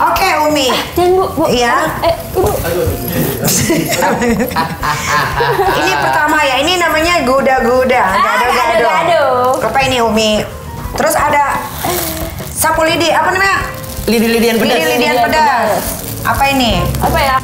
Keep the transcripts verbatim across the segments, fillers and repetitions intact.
Oke, Umi. Jangan Bu, Bu. Iya. Eh, Ibu. Ini pertama ya, ini namanya guda-guda, gado-gado. gado-gado. Apa ini Umi? Terus ada sapu lidi, apa namanya? Lidi-lidian pedas. Lidi-lidian Lidian pedas. pedas. Apa ini? Apa ya?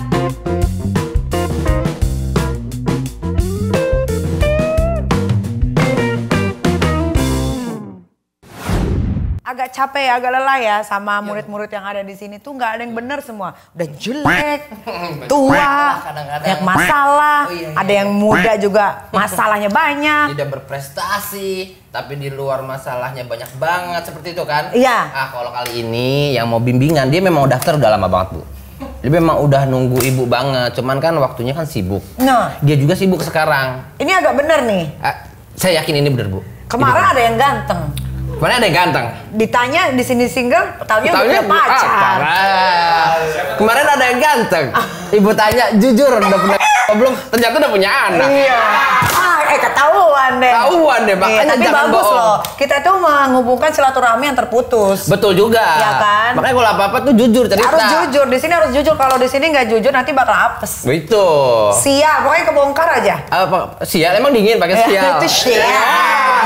Agak capek, agak lelah ya sama murid-murid yang ada di sini tuh nggak ada yang bener semua. Udah jelek, tua, banyak masalah. Oh, iya, iya. Ada yang muda juga masalahnya banyak. Tidak berprestasi, tapi di luar masalahnya banyak banget seperti itu kan? Iya. Ah, kalau kali ini yang mau bimbingan dia memang daftar udah lama banget Bu. Dia memang udah nunggu ibu banget, cuman kan waktunya kan sibuk. Nah, Dia juga sibuk sekarang. ini agak bener nih. Ah, saya yakin ini bener Bu. Kemarin Ini ada yang ganteng. Kemarin ada yang ganteng. Ditanya di sini single, tahunya udah Taunya punya pacar. ah, parah. Kemarin ada yang ganteng. Ibu tanya jujur udah punya belum? Ternyata udah punya anak. Iya. Ah, eh ketahuan deh. Ketahuan deh, makanya Iya, tapi jangan bagus bohong. loh. Kita tuh menghubungkan silaturahmi yang terputus. Betul juga. Iya kan? Makanya kalau apa-apa tuh jujur cerita. Harus jujur, di sini harus jujur. Kalau di sini nggak jujur nanti bakal apes. Begitu. Sial, pokoknya kebongkar aja. Apa sial emang dingin pakai sial. Itu sial.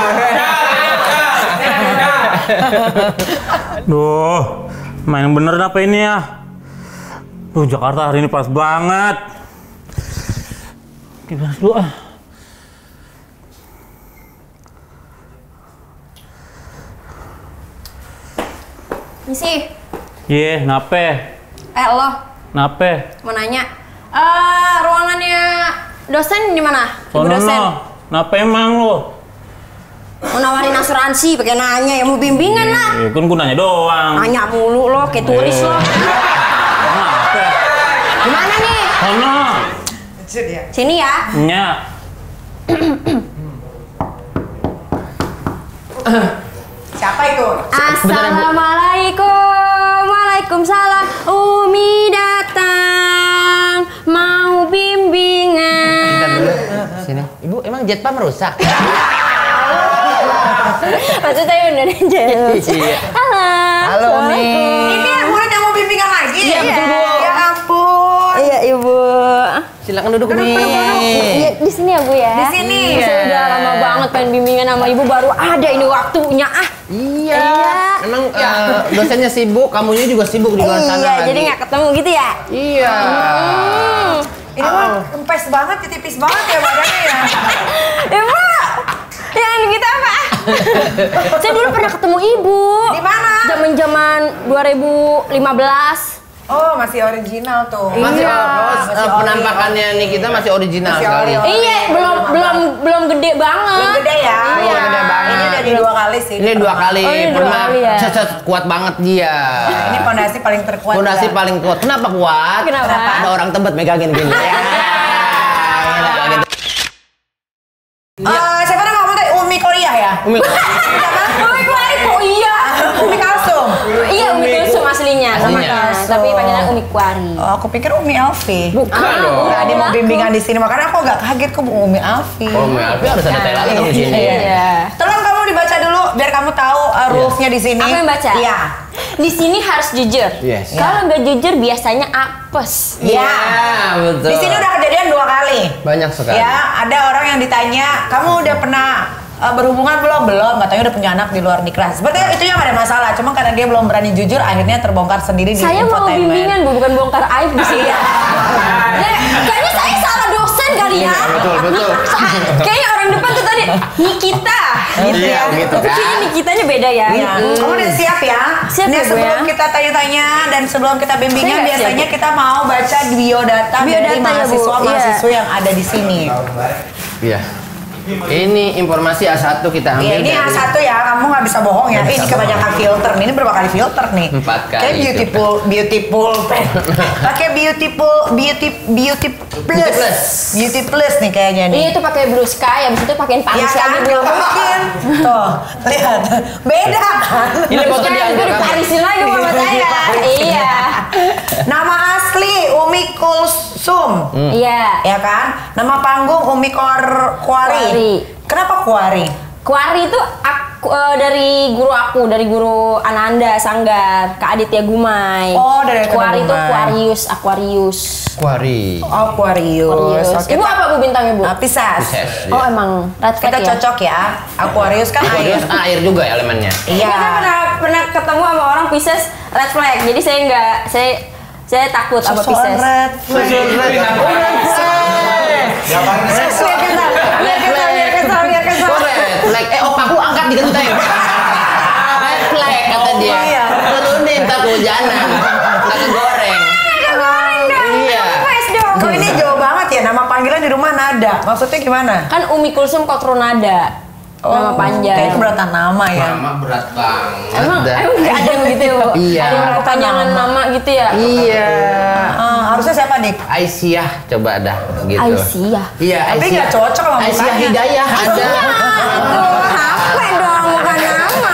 Duh, main bener apa ini ya? Duh, Jakarta hari ini pas banget. Gimana dulu ah? Misi. Ye, nape? Eh, lo. Nape? Mau nanya. Eh, ruangannya dosen di mana? Ibu Sono dosen. no. Nape emang lo? Mau nawarin asuransi, pakai nanya ya mau bimbingan lah. Ya kan gue nanya doang. Nanya mulu lo, kayak turis lo. Nape? Gimana nih? Sono. Sini ya. Nya. Siapa itu? Assalamualaikum, waalaikumsalam. Umi datang, mau bimbingan. Sini. Ibu emang jet pam rusak. Maksud saya bener aja. Iya. Halo. Halo Umi. Ini murid yang mau bimbingan lagi? Iya, betul, Bu. Ya ampun. Iya, Ibu. Silakan duduk Umi. Iya, di sini ya, Bu ya. Di sini. Saya udah lama banget pengen bimbingan sama Ibu, baru ada ini waktunya. Ah. Iya. Iya. Emang eh, dosennya sibuk, kamunya juga sibuk di luar sana Iya, lagi. jadi nggak ketemu gitu ya? Iya. Hmm. Ini mah kempes banget, tipis banget ya badannya ya. Ibu, yang kita apa? Saya dulu pernah ketemu Ibu. Di mana? Zaman-zaman dua ribu lima belas. Oh, masih original tuh. Masih Iya. oh, Masih eh, ori. penampakannya nih kita masih original Masih sekali. ori. Iya, belum belum belum gede banget. Belum gede ya? Iya. Gede banget. Ini udah di dua kali sih. Ini dua kali, Oh, ini dua pernah kali ya. set kuat banget dia. Ini pondasi paling terkuat. Fondasi juga. paling kuat. Kenapa kuat? Kenapa? Ada orang Tebet megangin gini. Ya. Gila, gitu. Eh, siapa nama kamu tadi? Umi Korea ya? Umi. Umi Kuari, oh iya. Umi Kalsum. Iya, Umi Kulsum aslinya. Sama Aslinya. kan. Tapi panggilan Umi Kuari. Oh, aku pikir Umi Alfi. Bukan dong. Nah, dia mau bimbingan di sini, makanya aku agak kaget kok Umi Alfi. Oh, Umi Alfi harus ada Thailand di sini. Iya. Tolong kamu dibaca dulu biar kamu tahu uh, rules-nya di sini. Aku yang baca? Iya. Di sini harus jujur. Yes. Kalau nggak jujur biasanya apes. Iya. betul. Di sini udah kejadian dua kali. Banyak sekali. Ya, ada orang yang ditanya, kamu udah pernah uh, berhubungan belum? Belum, katanya udah punya anak di luar nikah. Sepertinya itu yang ada masalah, cuma karena dia belum berani jujur, akhirnya terbongkar sendiri di Saya mau infotainment. bimbingan, Bu, bukan bongkar aib di sini. Iya. Ya, kayaknya saya salah dosen kali ya. Betul, betul. Kayaknya orang depan tuh tadi Nikita. Gitu Iya, ya. gitu Tapi kan. kayaknya Nikitanya beda ya. Iya. Kamu udah siap ya? Siap Nih, ya, Bu, sebelum ya? kita tanya-tanya dan sebelum kita bimbingan, Saya nggak biasanya siap, Bu. kita mau baca biodata, Biodata dari ya, Bu. mahasiswa-mahasiswa yang ada di sini. Iya. Ini informasi A satu kita ambil Iya, ini A dari- satu ya, kamu nggak bisa bohong ya. Nggak Ini bisa kebanyakan filter nih, ini berapa kali filter nih? Empat kali Kayak beautiful, beautiful, pakai beautiful, beauty, beauty plus, plus. beauty plus nih kayaknya nih. Iya, itu pakai blue sky, habis itu pakein Ya Paris kan, lagi nggak belum. mungkin. Tuh, lihat, beda kan? Ini foto Blue di sky itu angka di kami. Parisin lagi sama saya. Iya. Nama asli Umi Kulsum, Iya. ya kan? Nama panggung Umi Kor Kuari. Kuari. Kenapa Kuari? Kuari itu aku Ku- eh, dari guru aku, dari guru Ananda Sanggar, Kak Aditya Gumai. Oh, dari Aditya Kuari itu Gumai. Aquarius, Aquarius. Kuari. Oh, Aquarius. Aquarius. Oke, Ibu Pak. apa Bu bintangnya, Bu? Ah, Pisces. Pisces. Oh, emang red flag Kita ya? cocok ya. Aquarius kan air. Aquarius air juga elemennya. Iya. Saya pernah pernah ketemu sama orang Pisces red flag. Jadi saya nggak saya saya takut sama Sosokan Pisces. red flag. Biar kesal, biar kesal, biar kesal, biar kesal. Oh, red flag. Eh, opaku angkat di genteng. Red flag kata dia. iya. Turunin tak kehujanan. Tak kegoreng. Iya. Request dong. Kok ini jauh banget ya, nama panggilan di rumah Nada. Maksudnya gimana? Kan Umi Kulsum Kotronada. nama panjang. Kayak keberatan nama ya. Nama berat banget. Emang dah. emang nggak ada yang begitu ya, Bu? Iya. Ada yang kepanjangan nama gitu ya? Iya. Ah, harusnya siapa Dik? Aisyah coba dah gitu. Aisyah. Iya, Tapi Aisyah. nggak cocok sama Aisyah mukanya. Hidayah ada. Aduh, H P dong, bukan nama.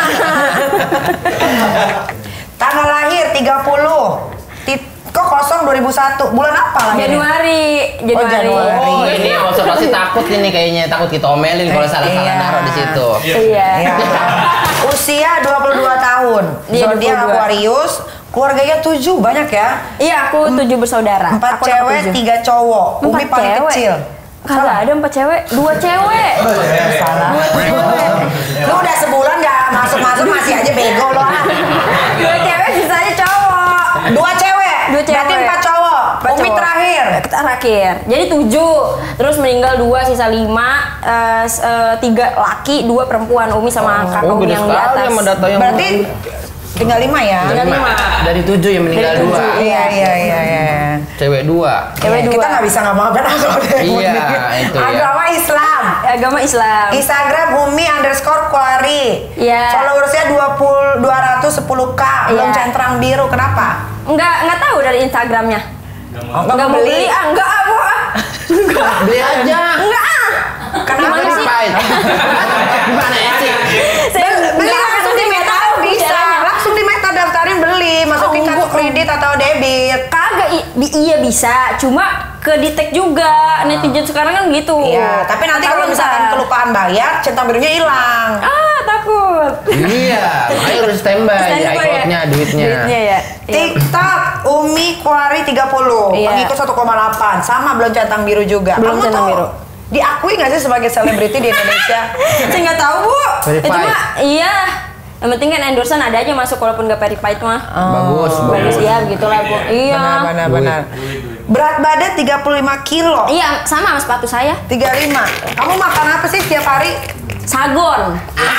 Tanggal lahir tiga puluh. Tit- Kok kosong dua ribu satu? Bulan apa lahirnya? Januari, Januari. Januari. Oh, ini observasi takut ini kayaknya, takut kita omelin kalau salah-salah Iya. naruh di situ. Iya. Ya. Usia dua puluh dua tahun. Iya, Zodiak dua puluh dua. Aquarius. Keluarganya tujuh, banyak ya. Iya, aku tujuh bersaudara. Empat Aku anak cewek, tujuh. tiga cowok. Empat Umi paling cewek? kecil. Kagak ada empat cewek, dua cewek. Salah. Lu udah sebulan gak masuk-masuk masih aja bego lo. ah. Dua cewek sisanya cowok. Dua cewek. Dua cewek. Berarti empat cowok. Empat Umi cowok. terakhir. Terakhir. Jadi tujuh. Terus meninggal dua, sisa lima. Eh, s- eh, tiga laki, dua perempuan. Umi sama kakak Oh, Umi beda yang di sekali atas. sama data yang Berarti tinggal lima ya. Tinggal lima. Dari tujuh yang meninggal Dari dua. tujuh. Iya iya iya iya. Cewek dua. Cewek Ya, dua. kita nggak bisa ngapa-ngapain agama. Iya, itu ya. Agama Islam. Agama Islam. Instagram Umi underscore Kuari. Iya. Followersnya dua puluh dua ratus sepuluh k. Belum Iya. centang biru. Kenapa? Enggak, enggak tahu dari Instagramnya. Oh, Enggak mau beli, ah, enggak, ah, Bu, ah. Enggak. Beli aja. Enggak, ah. Kenapa Gimana sih? Ngapain? Gimana ya sih? Saya Beli enggak langsung di ngerti, meta nggak tahu bisa. caranya. Langsung di meta daftarin beli. Masukin Oh, kartu Bu. kredit atau debit. Kagak, i- bi- iya bisa, cuma ke detect juga. Netizen sekarang kan gitu. Iya, tapi nanti Tahu kalau misalkan ntar. kelupaan bayar, centang birunya hilang. Ah, takut. Iya, makanya harus standby, Standby ya. iCloud-nya, duitnya. Duitnya ya. Iya. TikTok Umi Kuari tiga puluh, Iya. pengikut satu koma delapan, sama belum centang biru juga. Belum Kamu centang tuh biru. diakui nggak sih sebagai selebriti di Indonesia? Saya nggak tahu, Bu. Verified. Itu mah iya. Yang penting kan endorsean ada aja masuk walaupun nggak verified mah. Bagus, Bagus ya, begitulah, Bu. Iya. Benar, benar, benar. Berat badan tiga puluh lima kilo. Iya, sama sama sepatu saya. tiga puluh lima. Kamu makan apa sih setiap hari? Sagon.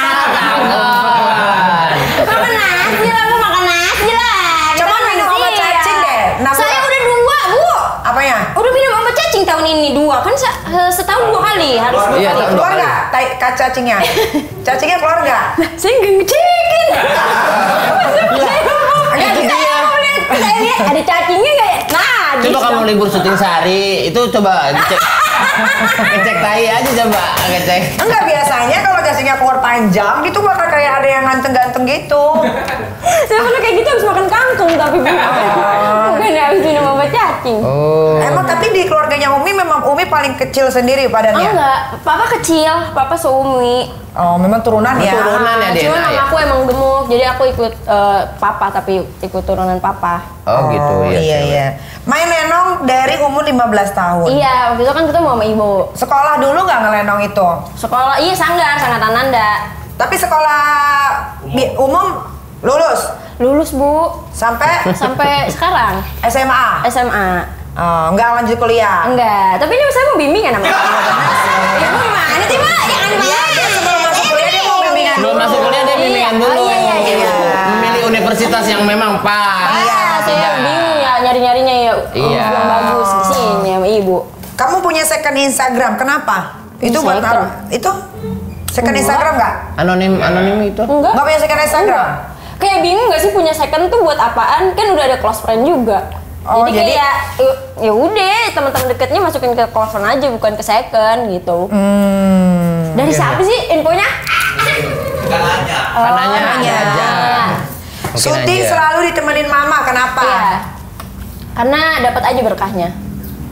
Makan nasi lah, Bu, makan nasi lah. Coba Kita minum nasi obat ya. cacing deh. Nah, Saya Bu. udah dua, Bu. Apanya? Udah minum obat cacing tahun ini dua. Kan se- setahun dua kali, harus dua Iya, kali. tahun Keluar dua nggak? Tai kat cacingnya? Cacingnya keluar nggak? Saya nggak ngecekin. Itu dia. Saya lihat ada cacingnya nggak ya? Nah, Coba gitu. kamu libur syuting sehari, itu coba cek ngecek tai aja coba, ngecek. Enggak, biasanya kalau cacingnya keluar panjang gitu bakal kayak ada yang ganteng-ganteng gitu. Saya pernah kayak gitu habis makan kangkung tapi bukan. Bukan habis minum obat cacing. Oh. Emang tapi di keluarganya Umi memang Umi paling kecil sendiri Oh, badannya? enggak, papa kecil, papa seumi. Oh, memang turunan ya? Turunan ya, Cuma D N A ya? mama aku emang gemuk, jadi aku ikut eh, papa tapi ikut turunan papa. Oh, gitu ya. Iya, iya. Main lenong dari umur lima belas tahun. Iya, waktu itu kan kita mau sama ibu. Sekolah dulu nggak ngelenong itu? Sekolah, iya Sanggar, Sangat Ananda. Tapi sekolah bi- umum lulus Lulus, Bu, sampai sampai sekarang S M A. S M A. Oh, nggak lanjut kuliah. Enggak, tapi ini saya mau bimbingan namanya. Ibu gimana sih, Mbak? Jangan Iya, dia sebelum masuk kuliah dia mau bimbingan Belum masuk kuliah dia bimbingan dulu. Oh, iya, iya, iya. Memilih universitas yang memang pas. Iya, saya bingung ya nyari-nyarinya ya. Iya. Yang bagus di sini sama ibu. Kamu punya second Instagram, kenapa? Itu buat Second? naruh. Itu second Enggak. Instagram nggak? Anonim anonim itu. Enggak. Nggak punya second Instagram? Kayak bingung gak sih punya second tuh buat apaan? Kan udah ada close friend juga. Oh, jadi, jadi- kayak ya- ya udah teman-teman deketnya masukin ke close friend aja bukan ke second gitu. Hmm. Dari siapa sih infonya? Kananya nanya. aja. Mungkin Syuting aja. selalu ditemenin mama, kenapa? Iya. Karena dapat aja berkahnya.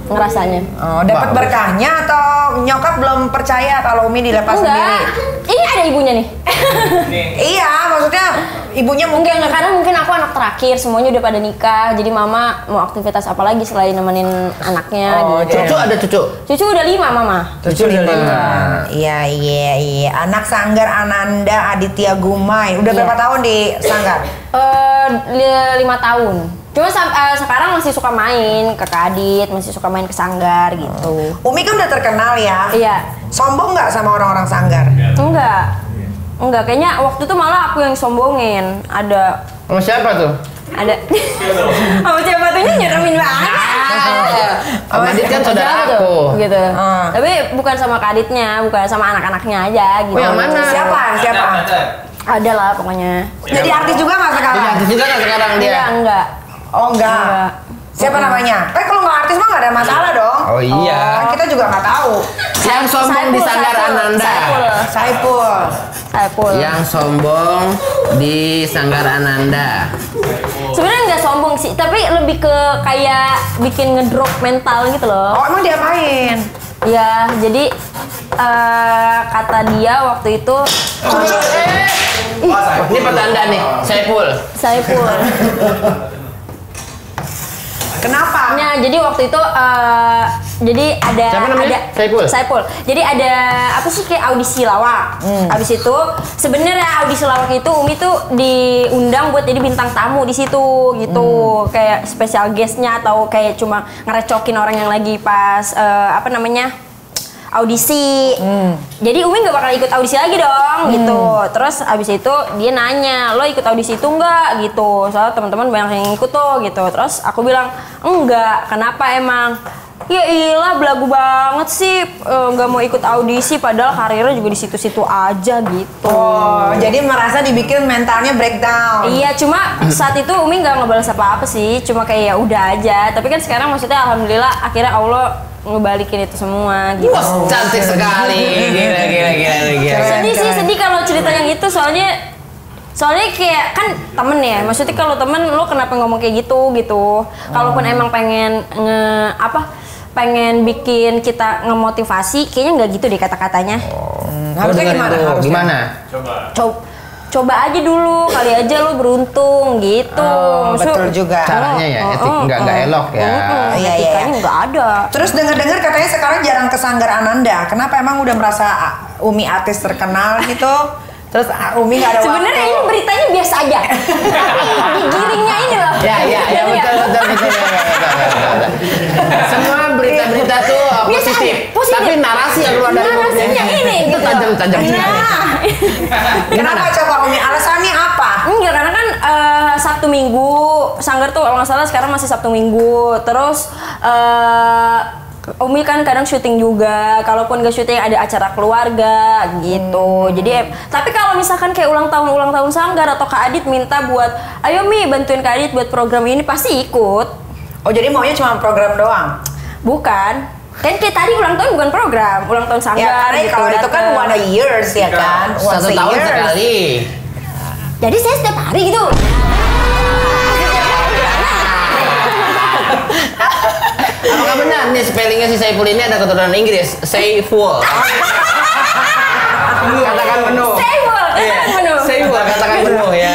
ngerasanya. Oh, dapat berkahnya atau nyokap belum percaya kalau Umi dilepas Enggak. sendiri? Ini ada ibunya nih. Iya, maksudnya ibunya mungkin Enggak, karena mungkin aku anak terakhir, semuanya udah pada nikah. Jadi mama mau aktivitas apa lagi selain nemenin anaknya Oh, gitu. Cucu ada cucu? Cucu udah lima mama. Cucu lima. Iya, iya, iya. Anak Sanggar Ananda Aditya Gumai. Udah Iya. berapa tahun di Sanggar? Eh, li- lima tahun. Cuma sam- eh, sekarang masih suka main ke Kadit, masih suka main ke Sanggar gitu. Umi kan udah terkenal ya. Iya. Sombong nggak sama orang-orang Sanggar? Enggak. Enggak, kayaknya waktu itu malah aku yang sombongin. Ada Sama siapa tuh? ada sama siapa tuhnya nyeremin banget. Sama Adit kan saudara Siapa tuh? aku. Gitu. Ah. Tapi bukan sama Kaditnya, bukan sama anak-anaknya aja gitu. Oh, yang mana? Siapa? Siapa? Ada lah pokoknya. Jadi artis juga nggak sekarang? Jadi artis juga kan sekarang dia? Iya, enggak. Oh enggak. Enggak. Siapa namanya? Kan kalau nggak artis mah nggak ada masalah dong. Oh iya. Kan kita juga nggak tahu. Yang sombong di Saiful, Sanggar Saiful, Ananda. Saiful. Saiful. Saiful. Yang sombong di Sanggar Ananda. Sebenarnya nggak sombong sih, tapi lebih ke kayak bikin ngedrop mental gitu loh. Oh emang diapain? Ya, jadi eh, kata dia waktu itu Ini petanda nih, Saiful. Saiful. Kenapa? Nah, jadi waktu itu eh, jadi ada Siapa namanya? ada Saiful? Saiful. Jadi ada apa sih kayak audisi lawak. Habis itu sebenarnya audisi lawak itu Umi tuh diundang buat jadi bintang tamu di situ gitu. Kayak special guestnya atau kayak cuma ngerecokin orang yang lagi pas eh, apa namanya? audisi. Jadi Umi nggak bakal ikut audisi lagi dong gitu. Terus abis itu dia nanya, "Lo ikut audisi itu enggak?" gitu. Soalnya teman-teman banyak yang ikut tuh gitu. Terus aku bilang, "Enggak." "Kenapa emang?" "Ya iyalah belagu banget sih eh, nggak mau ikut audisi padahal karirnya juga di situ-situ aja gitu." Oh, jadi merasa dibikin mentalnya breakdown. Iya, cuma saat itu Umi nggak ngebalas apa-apa sih, cuma kayak ya udah aja. Tapi kan sekarang maksudnya alhamdulillah akhirnya Allah ngebalikin itu semua gitu. Wah, cantik sekali. Gila, gila, gila, gila. Sedih sih, sedih kalau cerita yang itu soalnya soalnya kayak kan temen ya, maksudnya kalau temen lo kenapa ngomong kayak gitu gitu. Kalaupun emang pengen nge apa pengen bikin kita ngemotivasi, kayaknya nggak gitu deh kata-katanya. Harusnya gimana? Harusnya. Gimana? Coba coba aja dulu, kali aja lo beruntung gitu. Oh, Maksud- betul juga. Caranya ya, etik nggak nggak elok ya. Mm-mm, Iya, iya, etikanya iya. nggak ada. Terus dengar-dengar katanya sekarang jarang ke Sanggar Ananda. Kenapa emang udah merasa ah, Umi artis terkenal gitu? Terus ah, Umi nggak ada Sebenarnya waktu. ini beritanya biasa aja, tapi digiringnya ini loh. Ya, ya, ya, betul, betul, betul, betul, betul, betul, betul. Semua berita-berita tuh uh, Biasa positif. aja, positif. Tapi narasi yang keluar dari Narasinya mulutnya ini itu gitu. tajam-tajam. Nah, Kenapa coba Umi? Alasannya apa? enggak karena kan eh, Sabtu Minggu Sanggar tuh kalau nggak salah sekarang masih Sabtu Minggu. Terus eh, Umi kan kadang syuting juga. Kalaupun gak syuting ada acara keluarga gitu. Jadi eh, tapi kalau misalkan kayak ulang tahun ulang tahun Sanggar atau Kak Adit minta buat, ayo Mi bantuin Kak Adit buat program ini, pasti ikut. Oh jadi maunya cuma program doang? Bukan. Kan kayak tadi ulang tahun bukan program, ulang tahun Sanggar. Ya karena gitu, kalau itu kan dateng. one a years ya kan? Once Satu a tahun years. sekali. Jadi saya setiap hari gitu. Apakah benar nih spellingnya si Saiful ini ada keturunan Inggris? Saiful. Katakan penuh. Saiful, katakan penuh. Saiful, katakan penuh ya.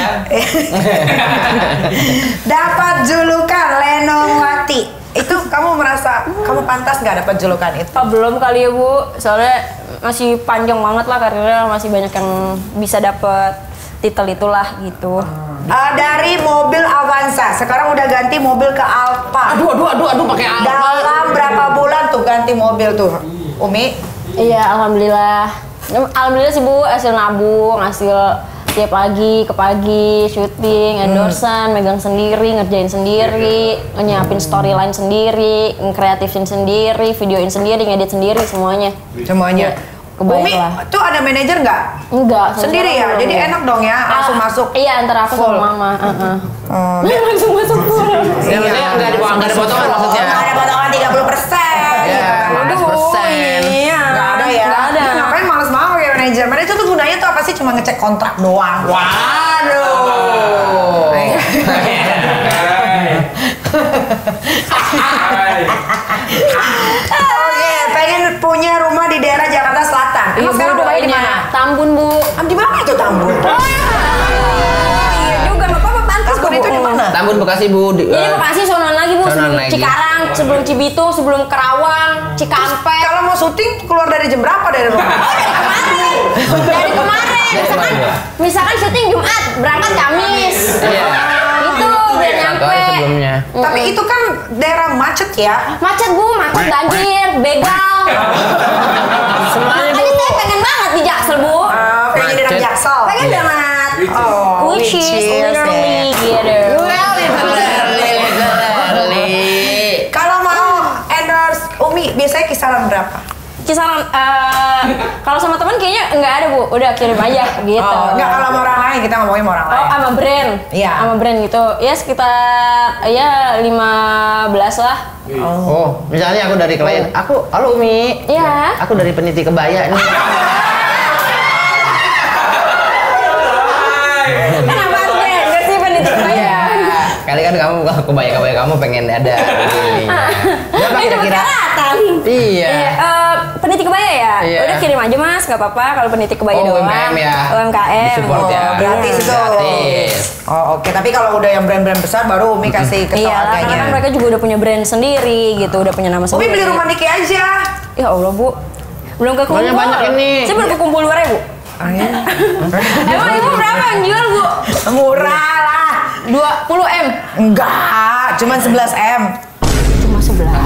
Dapat julukan Lenongwati. Itu kamu merasa kamu pantas nggak dapat julukan itu? Oh, belum kali ya Bu, soalnya masih panjang banget lah karirnya, masih banyak yang bisa dapet titel itulah gitu. Uh, dari mobil Avanza, sekarang udah ganti mobil ke Alfa. Aduh, aduh, aduh, aduh, pakai Alfa. Dalam berapa bulan tuh ganti mobil tuh, Umi? Iya, alhamdulillah. Alhamdulillah sih Bu, hasil nabung, hasil tiap pagi ke pagi syuting, endorsan, megang sendiri, ngerjain sendiri, nyiapin storyline sendiri, ngekreatifin sendiri, videoin sendiri, ngedit sendiri semuanya. Semuanya. Kebayang Umi lah. tuh ada manajer nggak? Enggak, Sendiri ya? sekarang Jadi belum. enak dong ya, langsung Ah, masuk. Iya, antara aku full. sama Mama. Heeh. Oh, Langsung masuk full. Ya, maksudnya nggak ada nggak ada potongan maksudnya. Nggak ada potongan tiga puluh persen. Ya, lima belas persen. Iya. Nggak ada ya? Nggak ada. Ngapain males banget pakai manajer? Manajer tuh gunanya tuh apa sih? Cuma ngecek kontrak doang. Waduh. Bekasi Bu. Di, Jadi uh, Bekasi sonoan lagi Bu, sonoan sebelum lagi. Cikarang, sebelum Cibitung, sebelum Kerawang, Cikampek. Kalau mau syuting keluar dari jam berapa dari rumah? Dari kemarin, misalkan, misalkan syuting Jumat, berangkat Kamis. Iya. Itu biar Satu nyampe. hari sebelumnya. Tapi itu kan daerah macet ya. Macet Bu, macet banjir, begal. Semuanya Makanya saya pengen banget di Jaksel Bu. Uh, pengen jadi anak Macet. Jaksel. Pengen banget. Oh, Which is literally gitu. Kalau mau endorse Umi, biasanya kisaran berapa? Kisaran eh, kalau sama teman kayaknya nggak ada Bu, udah kirim aja gitu. Oh, enggak kalau sama orang lain, kita ngomongin sama orang Oh, lain. sama brand. Iya. Sama brand gitu. Ya sekitar ya lima belas lah. Oh, misalnya aku dari klien, aku, halo Umi. Iya. Aku dari peniti kebaya nih. Kenapa harus brand? Gak sih pendidik saya. Kali kan kamu kebaya-kebaya kamu pengen ada begininya. Berapa Ini dapat kira-kira? karatan. Iya. Eh, peniti kebaya ya? Iya. Udah kirim aja Mas, nggak apa-apa kalau peniti kebaya Oh, doang. U M K M ya? U M K M. Disupport ya? Oh, Gratis itu. Gratis. Oh, oke. Tapi kalau udah yang brand-brand besar baru Umi kasih ke Iya lah, karena kan keluarganya. mereka juga udah punya brand sendiri gitu, udah punya nama Umi sendiri. beli rumah Niki aja. Ya Allah Bu, belum kekumpul. Banyak- banyak ini. Saya baru kekumpul dua ribu. Ah, iya. Emang ibu berapa yang jual Bu? Murah lah. dua puluh M. Enggak, cuman sebelas M. Cuma sebelas.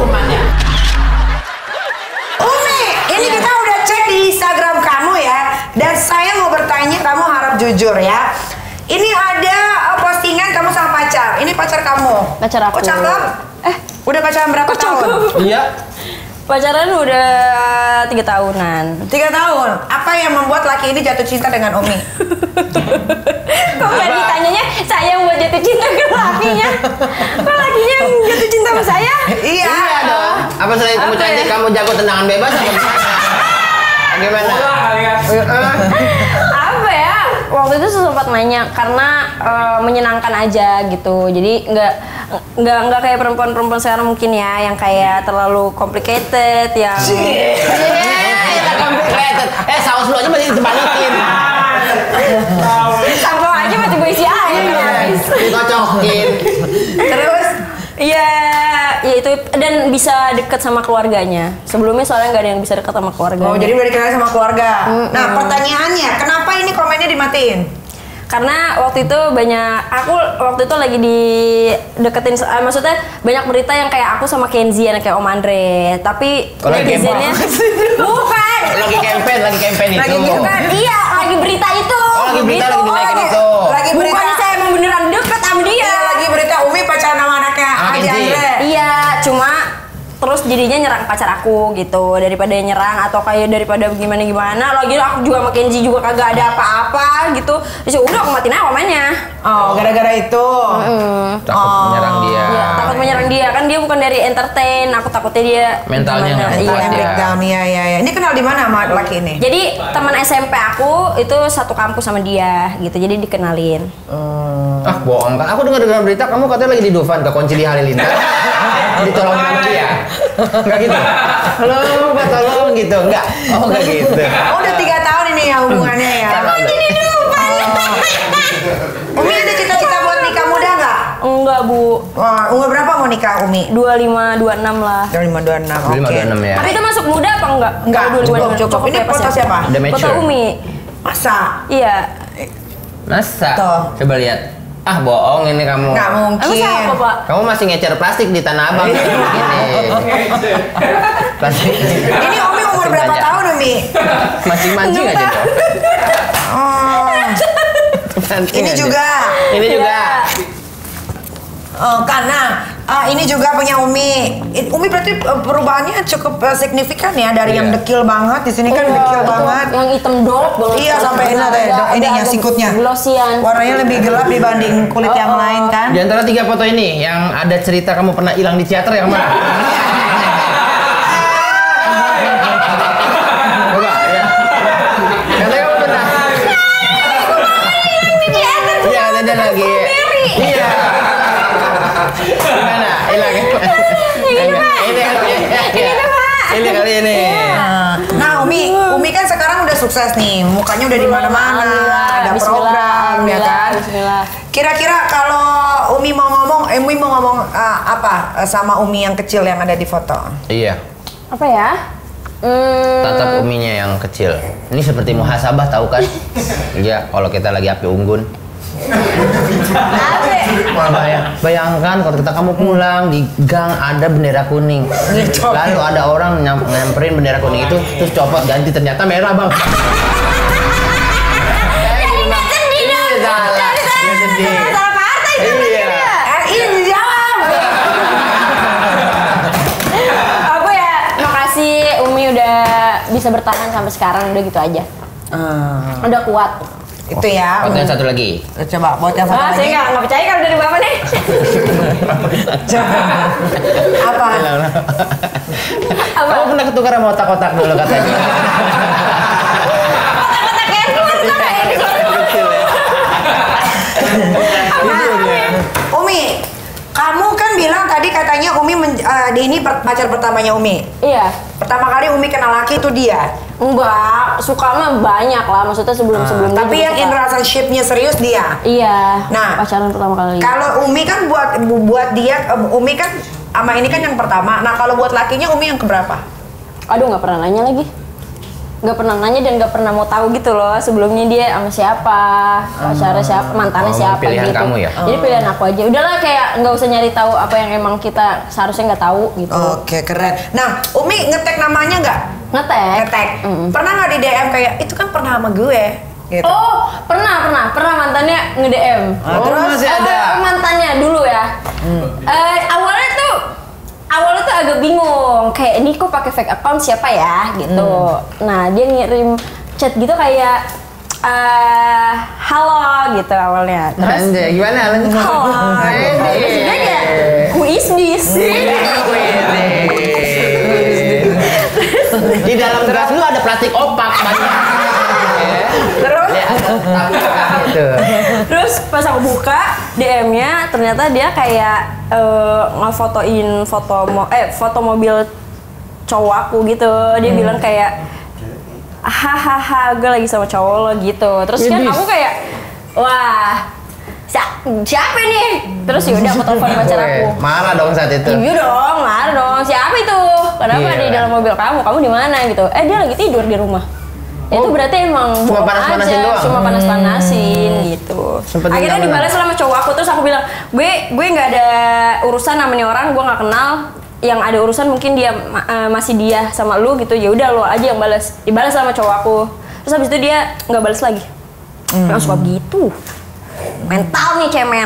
Umi, ini kita udah cek di Instagram kamu ya. Dan saya mau bertanya, kamu harap jujur ya. Ini ada uh, postingan kamu sama pacar. Ini pacar kamu. Pacar aku. Oh, cakep. Eh, Udah pacaran berapa tahun? Iya. pacaran udah tiga tahunan. Tiga tahun. Apa yang membuat laki ini jatuh cinta dengan Umi? Kok nggak ditanyanya saya yang buat jatuh cinta ke lakinya? Kok lakinya yang jatuh cinta sama saya? Iya. Iya dong. Apa selain kamu Apa cantik, ya? kamu jago tendangan bebas apa gimana? Gimana? Apa ya? Waktu itu sempat nanya karena eh, menyenangkan aja gitu. Jadi nggak nggak nggak kayak perempuan-perempuan sekarang mungkin ya yang kayak terlalu complicated yang Eh, saus lu aja masih dibalikin. sambal aja masih gue isi air guys. Dikocokin. Terus Iya, ya itu dan bisa deket sama keluarganya. Sebelumnya soalnya nggak ada yang bisa deket sama keluarganya. Oh, jadi udah dikenal sama keluarga. Nah, pertanyaannya, kenapa ini komennya dimatiin? Karena waktu itu banyak aku waktu itu lagi di deketin eh, maksudnya banyak berita yang kayak aku sama Kenzi anak kayak Om Andre tapi Kalau lagi netizennya bukan Lagi campaign, lagi campaign itu. Lagi bukan iya lagi berita itu Oh, lagi berita lagi dinaikin Oh, itu. Lagi berita. bukan saya emang beneran deket sama dia Iya, lagi berita Umi pacaran sama anaknya Sama Haji Kenzi. Andre. iya cuma terus jadinya nyerang pacar aku gitu daripada nyerang atau kayak daripada gimana gimana lagi aku juga sama Kenzi juga kagak ada apa-apa gitu terus ya udah aku matiin aja komennya. Oh, gara-gara itu. Takut menyerang dia. Ya, takut menyerang dia kan dia bukan dari entertain, aku takutnya dia Mentalnya gimana, nggak iya. kuat dia. Breakdown, iya, iya, iya. Ini kenal di mana sama laki ini? Jadi teman S M P aku itu satu kampus sama dia gitu, jadi dikenalin. Ah, bohong kan. Aku dengar-dengar berita kamu katanya lagi di Dufan kekunci di Halilintar. Ditolongin sama dia. Enggak gitu. Halo, Mbak, tolong gitu. Enggak. Oh, enggak gitu. Oh, udah tiga tahun ini ya hubungannya ya. Jadi Dufan. Umi ada cita-cita buat nikah muda nggak? Enggak, Bu. Wah, umur berapa mau nikah Umi? dua puluh lima dua puluh enam lah. dua puluh lima dua puluh enam. dua puluh lima, Oke. dua puluh enam ya. Tapi itu masuk muda apa enggak? Enggak, Kalau dua puluh lima, cukup, cukup. Ini ya, pas foto ya? siapa? Udah Foto mature. Umi. Masa? Iya. Masa? Tuh. Coba lihat. Ah, bohong ini kamu. Nggak mungkin. Emang siapa, Pak? Kamu masih ngecer plastik di Tanah Abang kayak begini. Plastik. Ini Umi umur Masih berapa banyak. tahun Umi? Masih mancing aja dong. Oh, Mancing ini aja. juga. Ini juga. Oh, karena ah, ini juga punya Umi. I- Umi berarti eh, perubahannya cukup eh, signifikan ya dari yang Iya. dekil banget. Di sini kan Iya, dekil itu banget. Yang hitam dop banget. Iya sampai ini Ada- ada, ada- ininya ada sikutnya. Glossian. Warnanya lebih gelap dibanding kulit yang Oh, oh. lain kan. Di antara tiga foto ini yang ada cerita kamu pernah hilang di teater yang mana? Coba ya. Katanya kamu pernah. Iya, ada lagi. Iya. Mana? Hilang. Ini Ini kali ini. Ini kali ini. Nah, Nah, Umi, Umi kan sekarang udah sukses nih, mukanya udah di mana-mana, Alhamdulillah, ada bismillah, program ya alhamdulillah, kan. bismillah. Kira-kira kalau Umi mau ngomong, eh, Umi mau ngomong uh, apa uh, sama Umi yang kecil yang ada di foto? Iya. Apa ya? Hmm, Tatap uminya yang kecil. Ini seperti muhasabah tahu kan? Iya, kalau kita lagi api unggun. Bayang, bayangkan kalau kita kamu pulang di gang ada bendera kuning. Lalu ada orang nyam, nyamperin bendera kuning itu terus copot ganti ternyata merah, Bang. Ini salah. Ini sedih. salah partai itu. Iya. Eh, ini jawab. Aku ya makasih Umi udah bisa bertahan sampai sekarang, udah gitu aja. Hmm, Udah kuat. itu ya. Buat yang satu lagi. Coba buat yang satu Ah, saya lagi. nggak nggak percaya kalau dari bapak nih. Apa? Apa? Kamu pernah ketukar sama otak-otak dulu katanya. Kata handphone tuh kayak di Kecil ya. Nah, Umi, kamu kan bilang tadi katanya Umi men, uh, di ini per- pacar pertamanya Umi. Iya. Pertama kali Umi kenal laki itu dia. Enggak, suka mah banyak lah, maksudnya sebelum-sebelumnya. Tapi juga yang suka. in relationship-nya serius dia. Iya. Nah, pacaran pertama kali. Kalau Umi kan buat bu- buat dia, eh, Umi kan sama ini kan yang pertama. Nah kalau buat lakinya Umi yang keberapa? Aduh, nggak pernah nanya lagi. Nggak pernah nanya dan nggak pernah mau tahu gitu loh sebelumnya dia sama siapa, pacarnya siapa, mantannya Oh, siapa pilihan gitu. kamu ya? Jadi pilihan aku aja. Udahlah kayak nggak usah nyari tahu apa yang emang kita seharusnya nggak tahu gitu. Oke keren. Nah Umi ngetek namanya nggak? Ngetek. Ngetek. Mm. Pernah nggak di D M kayak itu kan pernah sama gue? Gitu. Oh, pernah, pernah, pernah mantannya nge-D M. Ah, Oh, terus? masih ada. Eh, mantannya dulu ya. Eh, awalnya tuh, awalnya tuh agak bingung. Kayak ini kok pakai fake account siapa ya, gitu. Nah, dia ngirim chat gitu kayak eh halo gitu awalnya. Terus Anjay, gimana Alan? halo. Terus juga kayak who is this? Di dalam gelas lu ada plastik opak banyak. Terus? Ya, gitu. Terus pas aku buka D M-nya ternyata dia kayak eh, ngefotoin foto mo eh foto mobil cowok aku gitu. Dia bilang kayak hahaha gue lagi sama cowok lo gitu. Terus kan Widih. aku kayak wah si- siapa nih? Terus yaudah aku telepon pacar aku. Weh, marah dong saat itu. Iya dong, marah dong. Siapa itu? Kenapa Iya. di dalam mobil kamu? Kamu di mana gitu? Eh dia lagi tidur di rumah. Ya, itu Oh, berarti emang cuma bohong panas-panasin aja, doang? cuma panas-panasin gitu. Sempet Akhirnya minta dibalas sama cowok aku, terus aku bilang, gue gue nggak ada urusan sama nih orang, gue nggak kenal. Yang ada urusan mungkin dia ma- eh, masih dia sama lu gitu. Ya udah lo aja yang balas. Dibalas sama cowok aku. Terus habis itu dia nggak balas lagi. Emang suka gitu. Mental nih cemen.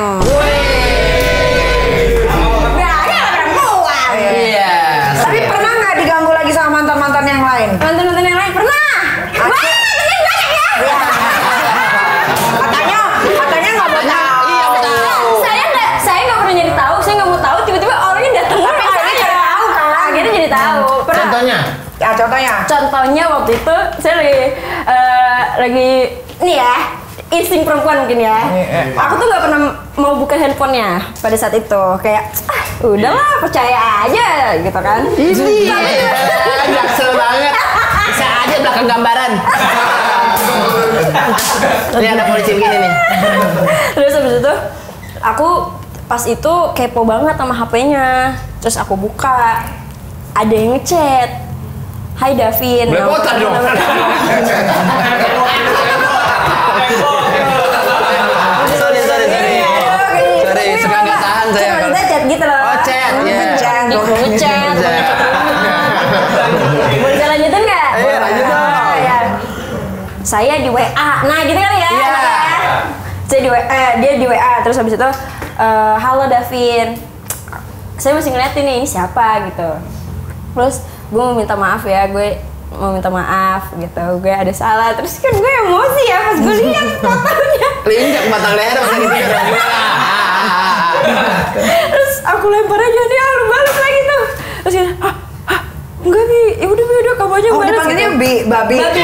Gak ada perempuan. Iya. Tapi pernah nggak diganggu lagi sama mantan-mantan yang lain? Mantan-mantan yang lain pernah. Wah, mantannya banyak ya. Katanya, katanya nggak mau tahu. Iya, mau tahu. Saya nggak, saya nggak pernah nyari tahu. Saya nggak mau tahu. Tiba-tiba orangnya datang Tapi ke akhirnya saya. jadi tahu kan? Akhirnya jadi tahu. Pernah. Contohnya? Ya contohnya. Contohnya waktu itu saya lagi eh, lagi nih ya. Insting perempuan mungkin ya. Aku tuh nggak pernah mau buka handphonenya pada saat itu. Kayak, ah, udahlah percaya aja gitu kan. Ini. Jaksel banget. Bisa aja belakang gambaran. Ini ada polisi begini nih. Terus habis itu aku pas itu kepo banget sama H P-nya. Terus aku buka, ada yang ngechat. Hai Davin. Belepotan dong. Sorry, sorry, sorry. Sorry, suka nggak tahan saya. Cuma kita chat gitu loh. Oh, chat, iya. Ngechat, gitu, ngechat. Boleh saya lanjutin nggak? Iya, lanjut dong. Ah, ya. Saya di W A. Nah, gitu kali ya. Iya. Saya di W A, eh, dia di W A. Terus habis itu, eh, halo Davin. Saya masih ngeliatin nih, ini siapa gitu. Terus gue mau minta maaf ya, gue mau minta maaf gitu, gue ada salah. Terus kan gue emosi ya pas gue lihat fotonya. Linjak batang leher masih gitu. Terus aku lempar aja dia, lu balas lagi tuh. Terus dia, ah, ah, enggak bi, ya udah bi, udah kamu aja Oh balas dipanggilnya gitu. Bi, Babi. Babi.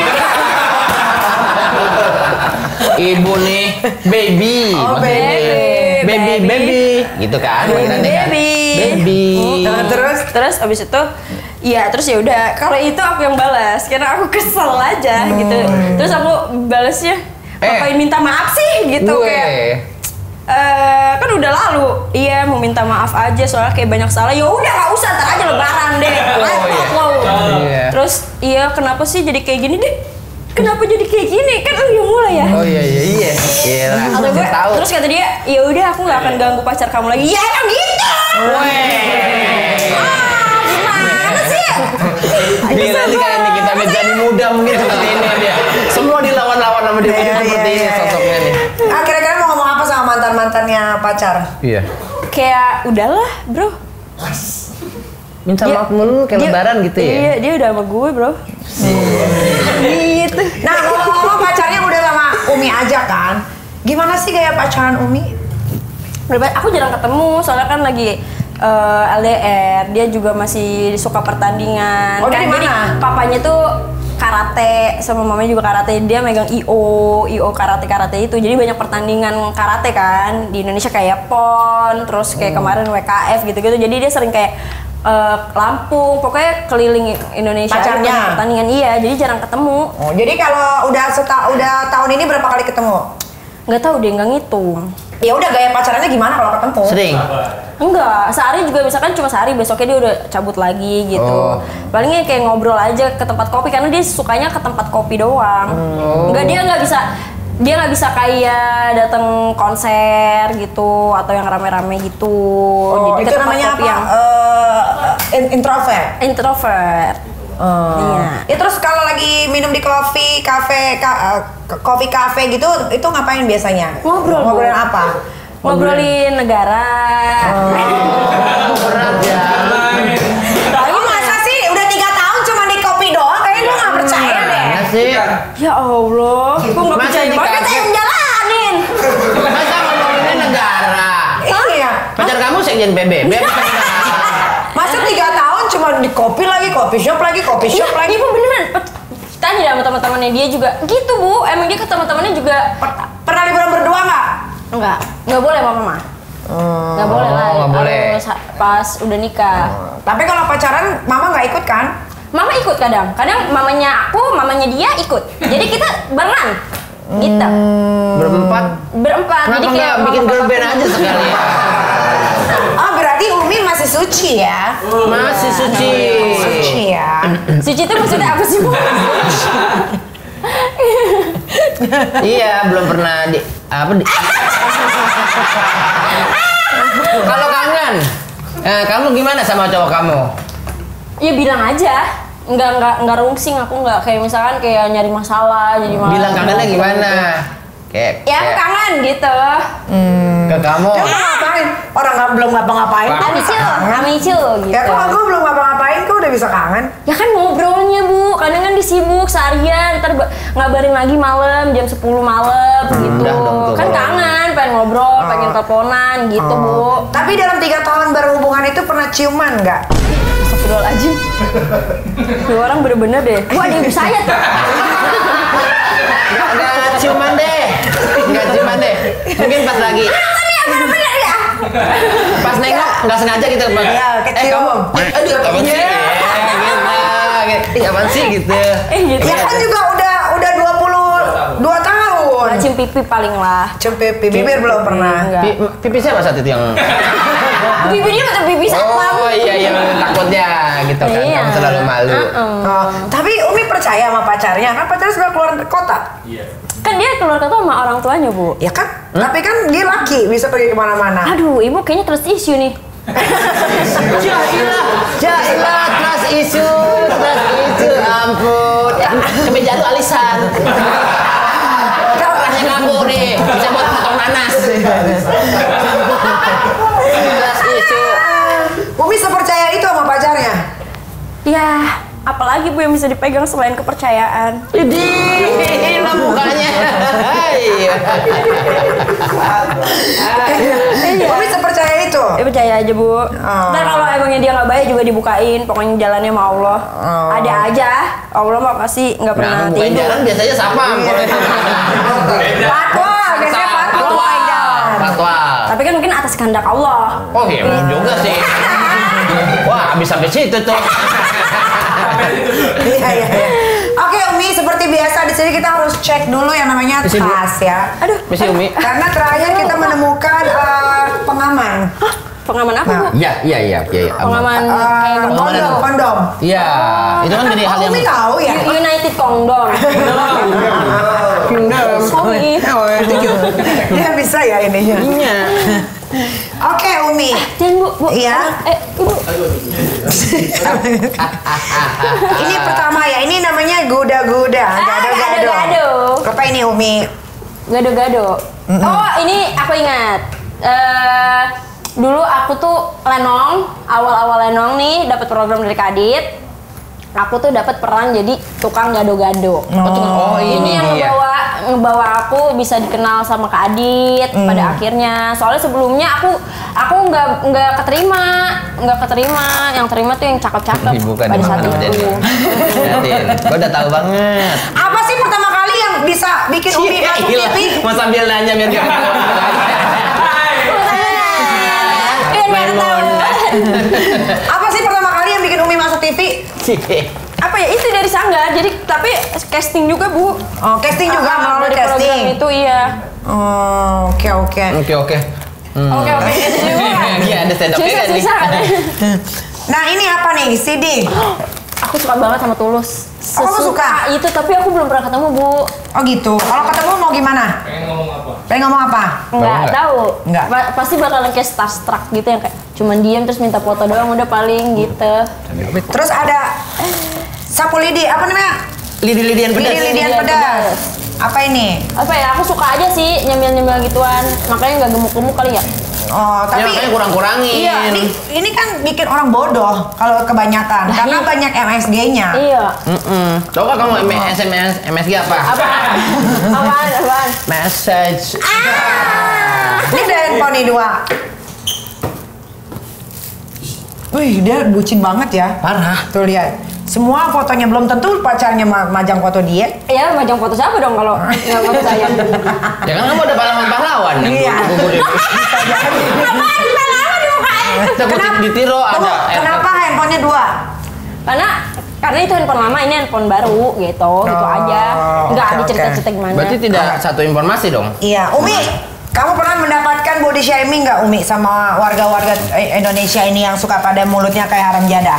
Ibu nih, baby. Oh, Maksudnya baby. baby, Baby. baby. Gitu kan? panggilannya kan? Baby. Baby. Nah, terus? Terus abis itu, ya terus ya udah. Kalau itu aku yang balas, karena aku kesel aja gitu. Terus aku balasnya, Eh. ngapain minta maaf sih gitu Gue. kayak. eh kan udah lalu. Iya, mau minta maaf aja soalnya kayak banyak salah. Ya udah nggak usah, ntar aja lebaran deh. Repot lo. Iya. Terus iya kenapa sih jadi kayak gini deh? Kenapa jadi kayak gini? Kan lu yang mulai ya. Oh iya iya iya. Iya lah. Kata gue, Tahu. terus kata dia, ya udah aku nggak akan ganggu pacar kamu lagi. Ya emang gitu. Ah, gimana sih? Ini nanti kayak nih kita menjadi muda mungkin seperti ini dia. Semua dilawan-lawan sama dia Iya, seperti iya, ini iya. sosoknya nih. Ah, kira-kira mau ngomong apa sama mantan-mantannya pacar? Iya. Kayak udahlah, bro. Minta Dia- maaf mulu kayak dia- lebaran gitu ya. Iya, dia udah sama gue, bro. Gitu. Nah, ngomong-ngomong pacarnya udah sama Umi aja kan? Gimana sih gaya pacaran Umi? Berba- Aku jarang ketemu, soalnya kan lagi eh, L D R. Dia juga masih suka pertandingan. Oh, dia di Jadi mana? papanya tuh karate, sama mamanya juga karate. Dia megang I O, I O karate-karate itu. Jadi banyak pertandingan karate kan di Indonesia kayak PON, terus kayak Hmm. kemarin W K F gitu-gitu. Jadi dia sering kayak eh, Lampung, pokoknya keliling Indonesia aja Pacarnya? banyak pertandingan. Iya, jadi jarang ketemu. Oh, jadi kalau udah seta, udah tahun ini berapa kali ketemu? Nggak tahu deh, nggak ngitung. Ya udah gaya pacarannya gimana kalau ketemu? Sering. Enggak, sehari juga misalkan cuma sehari, besoknya dia udah cabut lagi gitu. Oh. Palingnya kayak ngobrol aja ke tempat kopi karena dia sukanya ke tempat kopi doang. Oh. Enggak, dia nggak bisa dia nggak bisa kayak datang konser gitu atau yang rame-rame gitu. Oh, Jadi itu ke tempat namanya kopi apa? yang Eh, in- introvert. introvert. Iya. Ya terus kalau lagi minum di coffee cafe, ka, eh, coffee cafe gitu, itu ngapain biasanya? Ngobrol, Bu. Ngobrolin apa? Ngobrolin negara. Berat ya. Tapi masa sih udah tiga tahun cuma di kopi doang? Kayaknya gue nggak percaya deh. Mana sih? Ya Allah, gue nggak Masa percaya di banget kafe? yang jalanin. Masa ngomonginnya negara? Iya. Pacar kamu sekjen P B B apa negara? Masa tiga tahun cuma di kopi lagi, kopi shop lagi, kopi Iya, shop lagi. Ibu beneran. Pet- Tanya sama teman-temannya dia juga gitu, Bu. Emang dia ke teman-temannya juga Per- Pernah liburan berdua nggak? enggak. Enggak boleh Mama mah. Enggak boleh lah. Oh, nggak boleh. Harus ha- pas udah nikah. Tapi kalau pacaran, mama nggak ikut kan? Mama ikut kadang. Kadang mamanya aku, mamanya dia ikut. Jadi kita barengan. Gitu. Berempat. Berempat. Kenapa Jadi kayak nggak bikin mama, girl papa, band aku. aja sekali? Oh berarti Umi masih suci ya? Masih suci. Suci ya. Suci itu maksudnya apa sih, Bu? Iya, belum pernah di apa di. Kalau kangen, eh, kamu gimana sama cowok kamu? Ya bilang aja. Enggak enggak enggak rungsing, aku enggak kayak misalkan kayak nyari masalah jadi malah. Bilang kangennya gimana? Kayak, Ya aku kayak kangen gitu. ke kamu. Ya mau ngapain? Orang nggak belum ngapa-ngapain. kok Ami bisa Cil, kangen? Ami Cil gitu. Ya kok aku belum ngapa-ngapain kok udah bisa kangen? Ya kan ngobrolnya, Bu. Kadang kan disibuk seharian, ntar ba- ngabarin lagi malam jam sepuluh malam gitu. udah dong tuh Kan kalau- kangen, pengen ngobrol, pengen teleponan gitu, Bu. Tapi dalam tiga tahun berhubungan itu pernah ciuman nggak? Astagfirullahaladzim. Dua orang bener-bener deh. Wah, ada ibu saya tuh. Nggak, nggak ciuman deh. Nggak ciuman deh. Mungkin pas lagi. Bener-bener ya. Pas nengok nggak sengaja gitu pas. Iya, Eh kecium. kamu. Aduh apaan sih? Iya. Ya, gitu. Ih apaan sih gitu. Eh gitu. Ya kan juga udah udah dua puluh dua tahun. Nah, cium pipi paling lah. Cium pipi, bibir belum pernah. Enggak. Pi- Pipi siapa saat itu yang? Pipi dia macam pipi satpam. Oh iya iya takutnya gitu kan. Iya. Kamu selalu malu. Uh-uh. Oh, tapi Umi percaya sama pacarnya kan pacarnya sudah keluar kota. Kan dia keluar kota sama orang tuanya, Bu. Ya kan? Tapi kan dia laki bisa pergi kemana-mana. Aduh, ibu kayaknya trust issue nih. Jailah, jailah, trust isu, trust isu, ampun. Ya, kemeja lu alisan. Kalahnya ngaku nih, bisa buat potong nanas. Trust isu. Umi sepercaya itu sama pacarnya? Ya, apalagi Bu yang bisa dipegang selain kepercayaan. Idih, lah mukanya. Iya. Umi sepercaya itu? Ya percaya aja, Bu. Ntar kalau emangnya dia nggak baik juga dibukain. Pokoknya jalannya sama Allah. Oh. Ada aja. Allah mah pasti nggak pernah Nah, bukain tidur. jalan biasanya sapam. Fatwa, biasanya fatwa bukain jalan. Fatwa. Tapi kan mungkin atas kehendak Allah. Oh iya belum juga sih. Wah, habis sampai situ tuh. Iya, iya, iya. Oke Umi, seperti seperti biasa di sini kita harus cek dulu yang namanya Misi, Bu. tas ya. Aduh, Misi Umi. Karena terakhir kita menemukan uh, pengaman. pengaman apa, Nah. Bu? Iya, iya, iya, iya. iya. Pengaman Uh, kayak kondom, kondom. Iya, itu kan jadi hal Oh, yang Umi tahu ya? United Kingdom. Sorry. Ya bisa ya ininya. Iya. Oke Umi. Dan Bu, Bu. Iya. Eh, Ibu. Ini pertama ya, ini namanya guda-guda, Ah, gado-gado. gado-gado. Apa ini Umi? Gado-gado. Oh, ini aku ingat. Eh, dulu aku tuh lenong, awal-awal lenong nih dapat program dari Kadit. Aku tuh dapat peran jadi tukang gado-gado. Oh, ini yang dia. ngebawa ngebawa aku bisa dikenal sama Kak Adit pada akhirnya. Soalnya sebelumnya aku aku nggak nggak keterima, nggak keterima. Yang terima tuh yang cakep-cakep Bukan pada saat emang itu. Liatin, gue udah tahu banget. Apa sih pertama kali yang bisa bikin Umi masuk T V? Mas sambil nanya biar gak Biar nggak ketahuan. Apa sih pertama kali yang bikin Umi masuk T V? Apa ya itu dari Sanggar, jadi tapi casting juga Bu. Oh, casting juga Ah, melalui dari program casting. itu iya. Oh, oke oke. Oke, oke. Oke oke gitu juga. Iya, ada stand up-nya Susah nih. susah kan? Nah ini apa nih C D? Aku suka banget sama Tulus. Oh, kamu suka? itu tapi aku belum pernah ketemu Bu. Oh gitu. Kalau ketemu mau gimana? Pengen ngomong apa? Pengen ngomong apa? Nggak nggak? tahu. Nggak. Pa- pasti bakalan kayak starstruck gitu yang kayak cuman diam terus minta foto doang udah paling gitu. Terus ada sapu lidi, apa namanya? Lidi-lidian pedas. Lidi-lidian Lidian pedas. pedas. Apa ini? Apa ya? Aku suka aja sih nyemil-nyemil gituan. Makanya nggak gemuk-gemuk kali ya. Oh, Ya, tapi makanya kurang-kurangin. Iya, ini, ini kan bikin orang bodoh kalau kebanyakan karena iya. banyak M S G-nya. Iya. Mm-mm. Coba kamu M S M S M S G apa? Apa? Apaan? Apaan? Message. Ini ada handphone nih dua. Wih, dia bucin banget ya. Parah. Tuh lihat. Semua fotonya belum tentu pacarnya ma- majang foto dia. Ya, majang foto siapa dong kalau nggak foto saya? Ya kan kamu ada pahlawan-pahlawan. Iya. Gugur itu. Apaan? Kita lama di mukanya. Takut ditiro Tunggu, ada. kenapa handphonenya dua? Karena karena itu handphone lama, ini handphone baru gitu, gitu Oh, aja. Nggak oke, ada oke. cerita-cerita gimana. Berarti tidak satu informasi dong. Iya, Umi. Kamu pernah mendapatkan body shaming nggak Umi sama warga-warga eh, Indonesia ini yang suka pada mulutnya kayak haram jadah?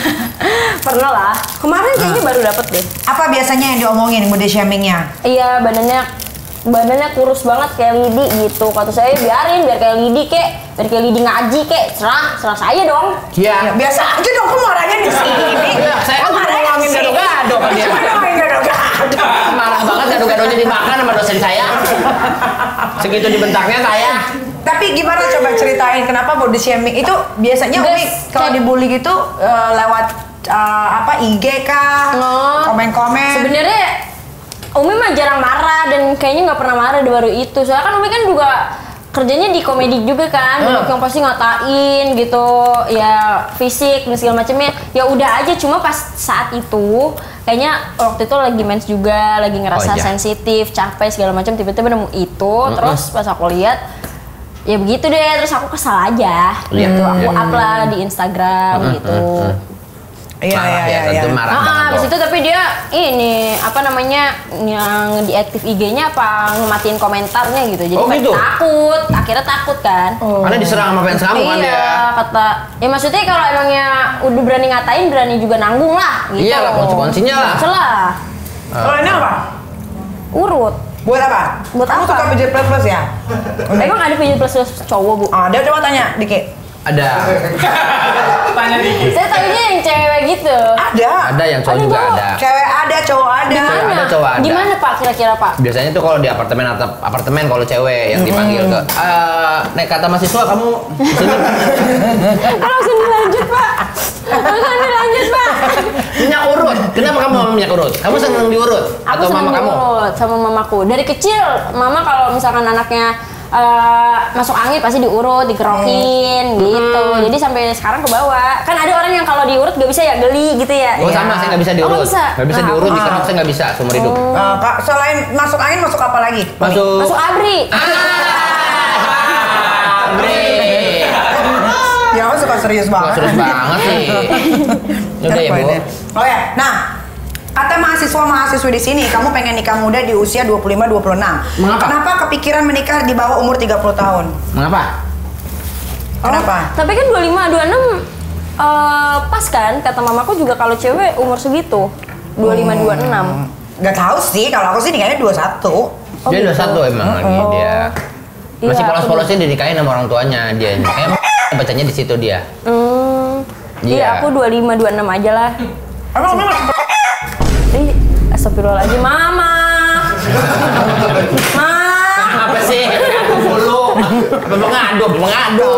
Pernah lah. Kemarin kayaknya baru dapet deh. Apa biasanya yang diomongin body shamingnya? Iya, badannya badannya kurus banget kayak Lidi gitu. Kata saya biarin biar kayak Lidi kek, biar kayak Lidi ngaji kek. Serah, serah saya dong. Ya, Iya. biasa aja dong, kok marahnya di sini. Iya, saya kan cuma ngomongin gado-gado kan dia. Ngomongin gado-gado. Marah banget gado-gadonya dimakan sama dosen saya. Segitu dibentaknya saya. Tapi gimana coba ceritain kenapa body shaming itu biasanya Umi Guys, kalau kayak- dibully gitu eh, lewat eh, apa I G kah? Oh. Komen-komen. Sebenarnya Umi mah jarang marah dan kayaknya nggak pernah marah di baru itu. Soalnya kan Umi kan juga kerjanya di komedi juga kan, banyak yang pasti ngatain gitu, ya fisik dan segala macamnya. Ya udah aja, cuma pas saat itu kayaknya waktu itu lagi mens juga, lagi ngerasa Oh, iya. sensitif, capek segala macam, tiba-tiba nemu itu, terus pas aku lihat ya begitu deh, terus aku kesal aja Iya. gitu, aku Iya. up lah di Instagram gitu. Iya, Marah iya, ya, iya. tentu iya. marah Ah, banget. habis dong. itu tapi dia ini apa namanya yang diaktif I G-nya apa ngematiin komentarnya gitu. Jadi Oh, kayak gitu? takut, akhirnya takut kan. Karena diserang sama fans kamu kan iya, dia. kata ya maksudnya kalau emangnya udah berani ngatain berani juga nanggung lah gitu. Iya lah, konsekuensinya lah. Salah. Kalau ini apa? Urut. Buat apa? Buat Kamu apa? suka pijat plus-plus ya? Emang ada pijat plus plus cowok, Bu? Ada, coba tanya Diki. Ada. Tanya dikit. Saya tahunya yang cewek gitu. Ada. Ada yang cowok Ada, juga Bu. ada. Cewek ada, cowok ada. Cewek ada, cowok ada. Gimana Pak kira-kira Pak? Biasanya tuh kalau di apartemen atau apartemen kalau cewek yang dipanggil ke eh naik kata mahasiswa kamu sini Langsung dilanjut Pak. Langsung dilanjut Pak. minyak urut. Kenapa kamu mau minyak urut? Kamu seneng diurut Aku atau senang mama kamu? diurut sama mamaku. Dari kecil, mama kalau misalkan anaknya eh, masuk angin pasti diurut, digerokin gitu. Jadi sampai sekarang ke bawah. Kan ada orang yang kalau diurut gak bisa ya geli gitu ya. Oh Iya. sama, saya nggak bisa Oh, diurut. nggak bisa? Nggak bisa Nah, diurut, aku- dikerok saya nggak bisa seumur hidup. Eh, Kak, selain masuk angin, masuk apa lagi? Masuk. Masuk abri. Abri. Ya, kamu suka serius Wah, banget. serius banget sih. Udah ya, Bu. Oh ya, nah Kata mahasiswa-mahasiswi di sini, kamu pengen nikah muda di usia dua puluh lima dua puluh enam. Mengapa? Kenapa kepikiran menikah di bawah umur tiga puluh tahun? Mengapa? Kenapa? Tapi kan dua puluh lima, dua puluh enam uh, pas kan, kata mamaku juga kalau cewek umur segitu. dua puluh lima, dua puluh enam. Gak tahu sih, kalau aku sih nikahnya dua puluh satu. Oh, Dia gitu? dua puluh satu emang lagi Oh. dia. Masih Iya, polos-polosnya dinikahin sama orang tuanya dia. Makanya bacanya di situ dia. Hmm, Iya. iya aku dua puluh lima, dua puluh enam aja lah. Emang emang Ih, astagfirullahaladzim, mama. Ma. Apa sih? Mulu. Apa mengadu? Mengadu.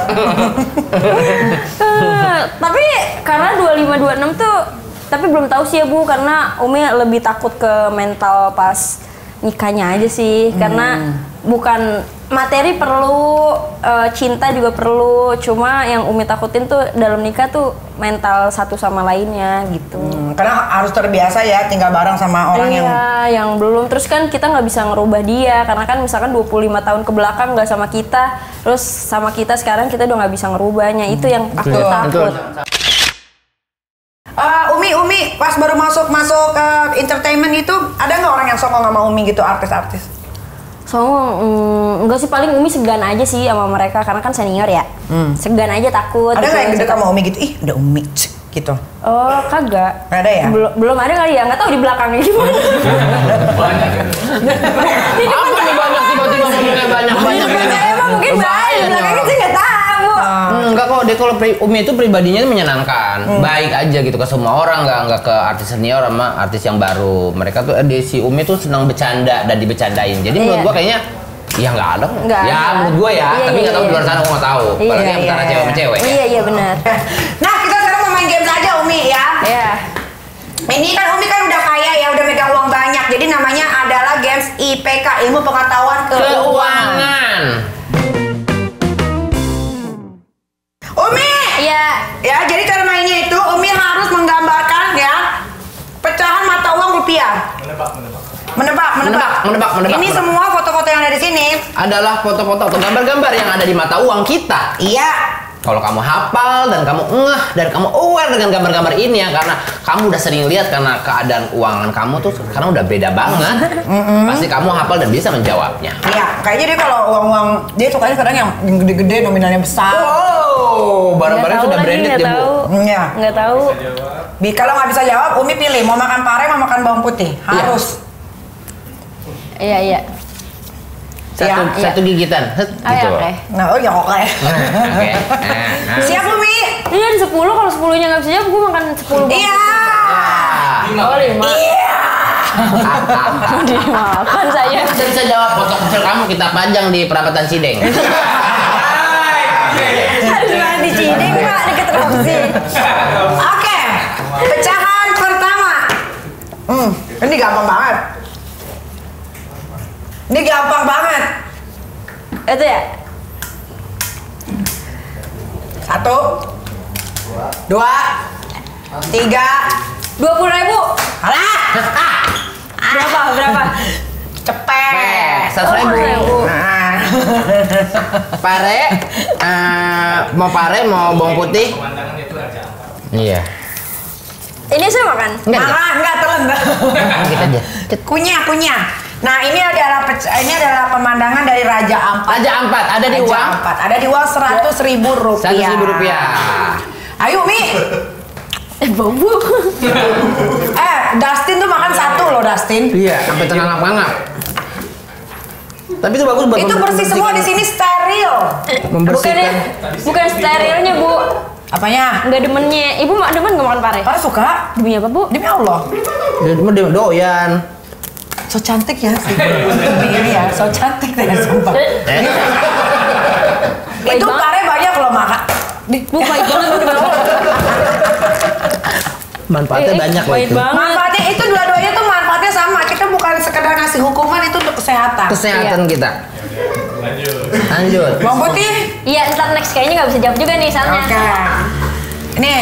Eh, tapi karena dua puluh lima, dua puluh enam tuh, tapi belum tahu sih ya Bu, karena Umi lebih takut ke mental pas nikahnya aja sih, karena bukan materi perlu, eh, cinta juga perlu, cuma yang Umi takutin tuh dalam nikah tuh mental satu sama lainnya gitu. Hmm, karena harus terbiasa ya tinggal bareng sama orang Iya, yang yang belum. Terus kan kita nggak bisa ngerubah dia, karena kan misalkan dua puluh lima tahun ke belakang nggak sama kita, terus sama kita sekarang kita udah nggak bisa ngerubahnya. Itu yang aku Betul, takut. betul. Eh, Umi, Umi, pas baru masuk masuk ke entertainment itu, ada nggak orang yang sokong sama Umi gitu, artis-artis? So, mm, enggak sih, paling Umi segan aja sih sama mereka, karena kan senior ya. Segan aja, takut. Ada gitu. nggak yang gede sama Umi gitu? Ih, ada Umi, cek, gitu. Oh, kagak. Nggak ada ya? Belum, belum ada kali ya, nggak tahu di belakangnya gimana. Banyak ya. Apa nih banyak tiba-tiba ngomongnya banyak-banyak Di belakangnya emang mungkin baik, di belakangnya sih nggak tahu. Enggak kok, dia kalau pri- Umi itu pribadinya menyenangkan, baik aja gitu ke semua orang, nggak nggak ke artis senior sama artis yang baru. Mereka tuh eh, di si Umi tuh senang bercanda dan dibecandain. Jadi menurut Iya. gua kayaknya ya nggak ada. Nggak ya ada. menurut gua ya, Iya, tapi iya, nggak tahu di iya. luar sana gua nggak tahu. Iya, Apalagi iya, antara iya. cewek sama cewek. Iya, iya benar. Nah, kita sekarang mau main games aja Umi ya. Iya. Ini kan Umi kan udah kaya ya, udah megang uang banyak. Jadi namanya adalah games I P K, Ilmu Pengetahuan Keuangan. Keuangan. Umi! Iya. Ya, jadi cara mainnya itu Umi harus menggambarkan ya pecahan mata uang rupiah. Menebak, menebak. Menebak, menebak. Menebak, menebak, menebak, Ini menebak. semua foto-foto yang ada di sini. Adalah foto-foto atau gambar-gambar yang ada di mata uang kita. Iya. Kalau kamu hafal dan kamu ngeh dan kamu aware dengan gambar-gambar ini ya, karena kamu udah sering lihat, karena keadaan keuangan kamu tuh sekarang udah beda banget. Pasti kamu hafal dan bisa menjawabnya. Iya, kayaknya dia kalau uang-uang dia sukanya kadang yang yang gede-gede nominalnya besar. Oh, barang-barang Nggak tahu sudah lagi, branded nggak ya, Bu. tahu. Iya. Nggak tahu. Bi, kalau nggak bisa jawab, Umi pilih mau makan pare, mau makan bawang putih. Harus. Iya, iya. Satu, Iya, satu gigitan. Het, Oh, gitu. ya, oke. Nah, oh ya oke. Oke. Nah, nah. Siap Umi? Iya, ada sepuluh, kalau sepuluhnya nggak bisa jawab, gue makan sepuluh. Iya. Oh, lima. Iya. Dimakan saya. Kita bisa jawab foto kecil kamu kita pajang di perapatan Cideng. Harus banget di Cideng, Pak, deket Roxy. Oke. Pecahan pertama. Hmm, ini gampang banget. Ini gampang banget. Itu ya? Satu, dua, tiga. dua puluh ribu. Alah, Berapa? Berapa? cepet. Seratus ribu. Oh, Nah. Pare, eh, mau pare, mau bawang putih. Pemandangan itu aja. Iya. Ini saya makan. Enggak, enggak. Malah enggak telan. Kita aja. Cet. Kunyah, kunyah. Nah, ini adalah pec- ini adalah pemandangan dari Raja Ampat. Raja Ampat ada di Raja uang. Ampat. Ada di uang seratus ribu rupiah. Seratus ribu rupiah. Ayo, Mi. Eh, bobo. Eh, Dustin tuh makan satu loh, Dustin. Iya, sampai terangap-angap. Tapi itu bagus buat Itu bersih semua di sini steril. Bukan, membersihkan. bukan sterilnya, Bu. Apanya? Nggak demennya. Ibu mak demen nggak makan pare? Para suka? Demi apa, Bu? Demi Allah. Dia cuma dia doyan. So cantik ya sih. Ini ya, so cantik deh sumpah. Eh? Baik Itu banget. pare banyak loh makan. Di, Bu, baik banget, Bu, demi Allah. Manfaatnya Eh, eh, banyak loh baik itu. banget. manfaatnya itu dua-duanya tuh manfaatnya sama. Kita bukan sekedar ngasih hukuman, itu untuk kesehatan. Kesehatan kita. Lanjut. Lanjut. Bawang putih. Iya, ntar next kayaknya nggak bisa jawab juga nih soalnya. Oke. Nih,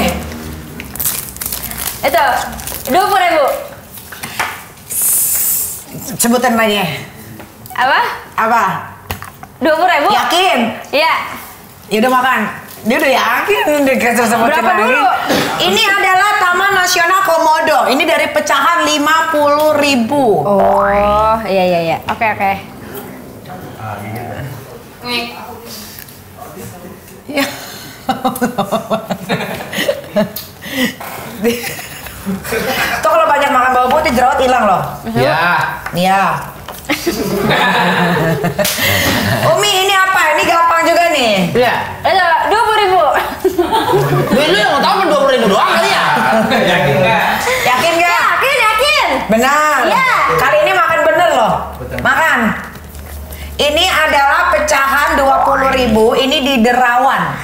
Itu, dua puluh ribu. sebutin lagi. Apa? Apa? Dua puluh ribu? Yakin? Iya. Ya udah makan. Dia udah yakin dikasih sebutin Berapa lagi. dulu? Ini adalah Taman Nasional Komodo. Ini dari pecahan lima puluh ribu. Oh, iya iya iya. Oke oke. Ya. Tuh kalau banyak makan bawang putih jerawat hilang loh. Ya. Iya. Umi ini apa? Ini gampang juga nih. Iya. Ayo, dua puluh ribu. Duit lu yang mau tahu dua puluh ribu doang kali ya? Yakin nggak? Yakin nggak? Yakin yakin. Benar. Iya. Kali ini makan bener loh. Makan. Ini adalah pecahan dua puluh ribu. Ini di Derawan.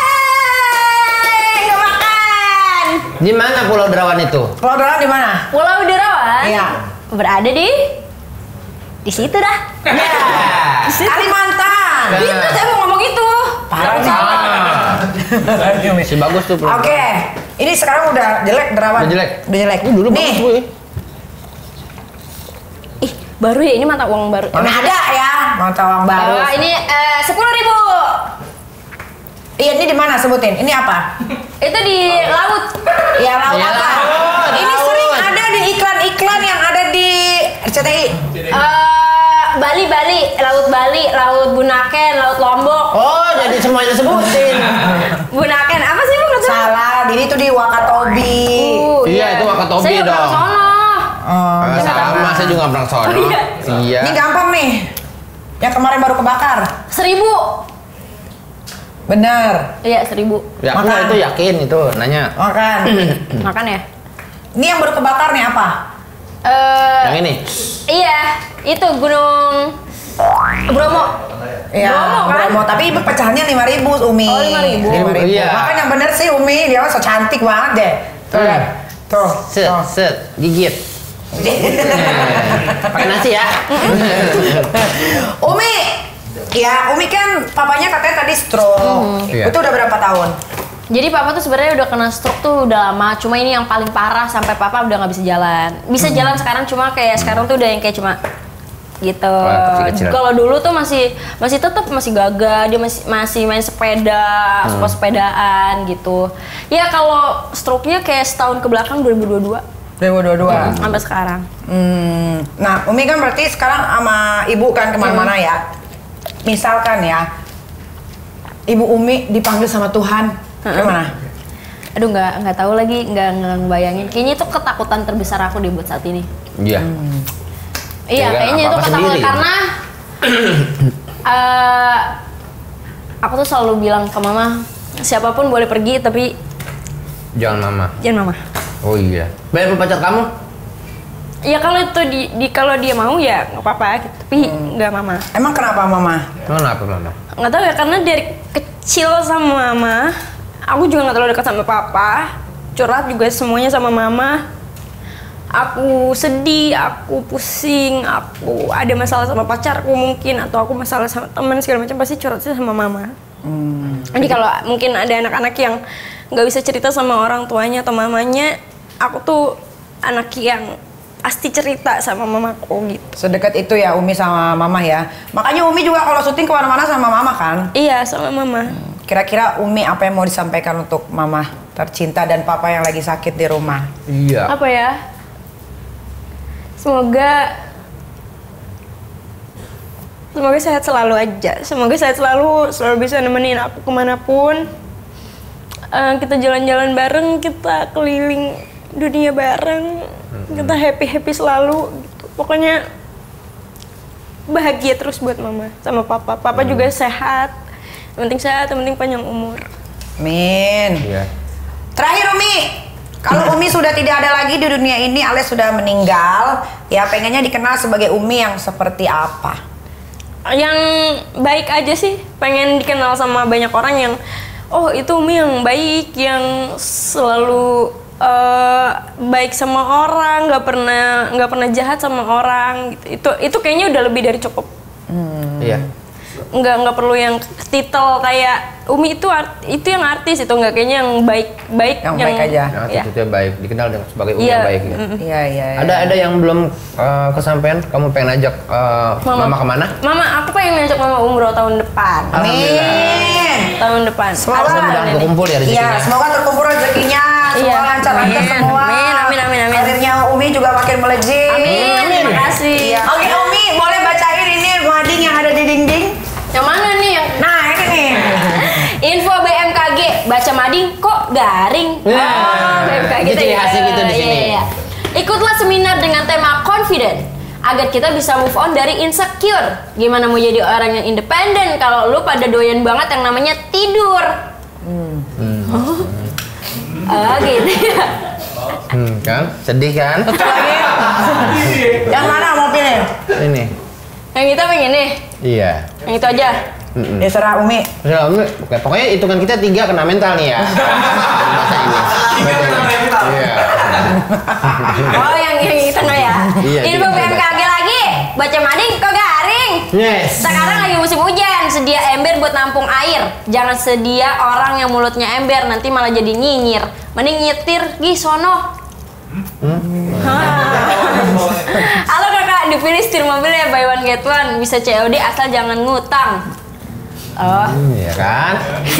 Yeay, nggak makan. Di mana Pulau Derawan itu? Pulau Derawan di mana? Pulau Derawan. Iya. Berada di di situ dah. Ya. Kalimantan. Nah. Itu saya mau ngomong itu. Parah nih. Ah. Si bagus tuh Pulau. Oke. Ini sekarang udah jelek Derawan. Udah jelek? Udah jelek. Uh, dulu nih. bagus gue. Ih, baru ya ini mata uang baru. Mana ada ya? Mata uang baru. Oh, ini sepuluh ribu. Iya, ini di mana sebutin? Ini apa? Itu di laut. Ya laut Ya, apa? laut, Ini laut. sering ada di iklan-iklan yang ada di R C T I. Eh, Bali, Bali, Laut Bali, Laut Bunaken, Laut Lombok. Oh, jadi semuanya sebutin. Bunaken, apa sih Bang? Salah, ini tuh di Wakatobi. Uh, Iya, itu Wakatobi Saya nggak dong. pernah ke sono. Oh, Ah, sama, saya juga pernah sono. Oh, iya. Iya. ini gampang nih. Yang kemarin baru kebakar. Seribu. Bener. Iya, seribu. Ya, aku Makan. itu yakin itu nanya. Makan. Makan ya? Ini yang baru kebakar nih apa? Eh, Yang ini. Iya, itu Gunung Bromo. Ya, Bromo, kan? Bromo. Tapi ibu pecahannya lima ribu, Umi. Oh, lima ribu. lima ribu. Iya. Makan yang bener sih, Umi. Dia so cantik banget deh. Tuh, Hmm. lihat. Tuh. Set, tuh. set, gigit. Pakai nasi ya. Umi, ya Umi kan papanya katanya tadi stroke. Iya. Itu udah berapa tahun? Jadi papa tuh sebenarnya udah kena stroke tuh udah lama. Cuma ini yang paling parah sampai papa udah nggak bisa jalan. Bisa jalan sekarang cuma kayak sekarang tuh udah yang kayak cuma gitu. kecil-kecilan. Kalau dulu tuh masih masih tetap masih gagah, dia masih masih main sepeda, suka sepedaan gitu. Ya kalau stroke-nya kayak setahun ke belakang dua ribu dua puluh dua dua ribu dua puluh dua. sampai sekarang. Hmm. Nah, Umi kan berarti sekarang sama ibu kan kemana-mana ya. Misalkan ya, ibu Umi dipanggil sama Tuhan, gimana? Aduh nggak nggak tahu lagi, nggak nggak ngebayangin. Kayaknya itu ketakutan terbesar aku deh buat saat ini. Iya. Iya, Ya, kayaknya itu apa-apa ketakutan sendiri. karena eh, aku tuh selalu bilang ke mama, siapapun boleh pergi tapi Jangan mama. jangan mama. Oh iya. Bayar pacar kamu? Ya kalau itu di, di kalau dia mau ya nggak apa-apa, gitu. Tapi nggak mama. Emang kenapa Mama? Kenapa mama? Nggak tahu ya karena dari kecil sama mama, aku juga nggak terlalu dekat sama papa. Curhat juga semuanya sama mama. Aku sedih, aku pusing, aku ada masalah sama pacarku mungkin, atau aku masalah sama teman segala macam pasti curhatnya sama mama. Hmm. Jadi kalau mungkin ada anak-anak yang nggak bisa cerita sama orang tuanya atau mamanya, aku tuh anak yang pasti cerita sama mamaku gitu. Sedekat itu ya Umi sama Mama ya. Makanya Umi juga kalau syuting kemana-mana sama Mama kan. Iya sama mama. Kira-kira Umi apa yang mau disampaikan untuk Mama tercinta dan Papa yang lagi sakit di rumah? Iya. Apa ya? Semoga Semoga sehat selalu aja. Semoga sehat selalu, selalu bisa nemenin aku kemanapun. Eh, kita jalan-jalan bareng, kita keliling dunia bareng, kita happy-happy selalu. Gitu. Pokoknya bahagia terus buat mama sama papa. Papa juga sehat. Yang penting sehat, yang penting panjang umur. Amin. Iya. Terakhir Umi, kalau Umi sudah tidak ada lagi di dunia ini alias sudah meninggal, ya pengennya dikenal sebagai Umi yang seperti apa? Yang baik aja sih, pengen dikenal sama banyak orang yang oh itu Umi yang baik, yang selalu uh, baik sama orang, nggak pernah nggak pernah jahat sama orang gitu. Itu itu kayaknya udah lebih dari cukup. Iya. nggak nggak perlu yang titel kayak Umi itu art, itu yang artis itu nggak kayaknya yang baik baik Yang baik aja. Nah, ya. itu baik, dikenal dengan sebagai Umi Iya. yang baik. Ya. Mm-mm. Iya, iya. Ada ada yang belum uh, kesampaian, kamu pengen ajak uh, mama. kemana? Mama, aku pengen ngajak Mama umroh tahun depan. Amin. Tahun depan. Semoga Harus Mudah-mudahan ada nih. berkumpul ya Iya, rezekinya. semoga terkumpul rezekinya, Iya. semua lancar-lancar Amin. semua. Amin, amin, amin, amin. Karirnya Umi juga makin melejit. Amin, terima kasih. Iya. Oke, Umi, boleh bacain ini mading yang ada di dinding? Yang mana nih yang Nah, ini nih. info B M K G baca mading kok garing? Nah, Oh, B M K G itu ciri khasnya gitu di Iya, sini. iya, iya. Ikutlah seminar dengan tema confident agar kita bisa move on dari insecure. Gimana mau jadi orang yang independen kalau lu pada doyan banget yang namanya tidur? Hmm. Oh, oh gitu ya. Hmm, kan? Sedih kan? Yang mana mau pilih? Ini. Yang kita pengen nih, Iya. yang itu aja. Mm-mm. Ya serah Umi. Udah, Umi, oke, pokoknya hitungan kita tiga kena mental nih ya. Baca ini. Baca ini. Iya. Oh, yang yang itu nggak ya? Iya, Info kita B M K G lagi, baca mading kok garing? Yes. Sekarang lagi musim hujan, sedia ember buat nampung air. Jangan sedia orang yang mulutnya ember, nanti malah jadi nyinyir. Mending nyetir, gi sono. Halo kakak, dipilih setir mobil ya buy one get one. Bisa C O D asal jangan ngutang. Oh, Hmm, iya kan?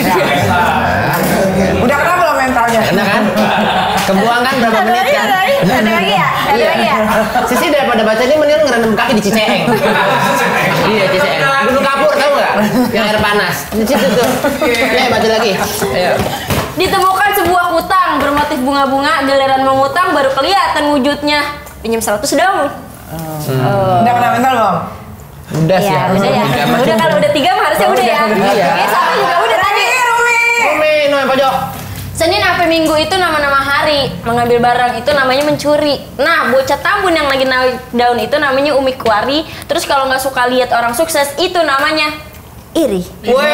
Udah kena belum mentalnya? Enak kan? Kebuang kan berapa menit kan? ada lagi ya? Ada lagi ya? Sisi daripada baca ini mending ngerendam kaki di Ciceeng. Iya, Ciceeng. Gunung Kapur tahu nggak? Yang air panas. Di situ tuh. Ya, baca lagi. Ayo. Ditemukan sebuah hutang bermotif bunga-bunga, giliran mengutang baru kelihatan wujudnya. Pinjam seratus dong. Udah kena mental belum? Udah sih. Ya, harusnya udah ya. tiga, Udah macam. kalau udah tiga mah harusnya udah ya. Iya. Oke, sama juga udah tadi. Umi, no yang pojok. Senin sampai Minggu itu nama-nama hari, mengambil barang itu namanya mencuri. Nah, bocah Tambun yang lagi naik daun itu namanya Umi Kuari. Terus kalau nggak suka lihat orang sukses itu namanya iri.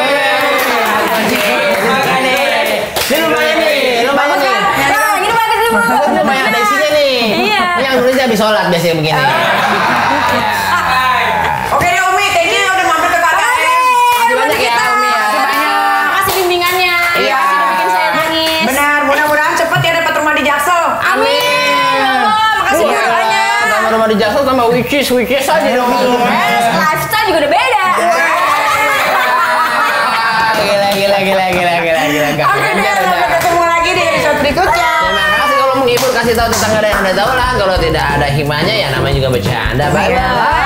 Ini lumayan nih, lumayan nih. Nah, ini bagus nih, Bu. Ini lumayan ada isinya nih. Iya. Ini yang nulis habis sholat biasanya begini. Oke deh Umi, thank you udah mampir ke K K M. Makasih banyak ya, Umi ya. Makasih banyak. Makasih bimbingannya. Iya. Makasih udah bikin saya nangis. Benar, mudah-mudahan cepet ya dapat rumah di Jaksel. Amin. Allah, makasih Iya. banyak. Tambah rumah di Jaksel tambah witches, witches aja dong. Yes, lifestyle juga udah beda. Gila, gila, gila, gila, gila, gila. Gak Oke deh, ngajar sampai udah. ketemu lagi di episode berikutnya. Terima kasih kalau menghibur kasih tahu tetangga ada yang anda tahu lah. Kalau tidak ada hikmahnya ya namanya juga bercanda. Bye bye.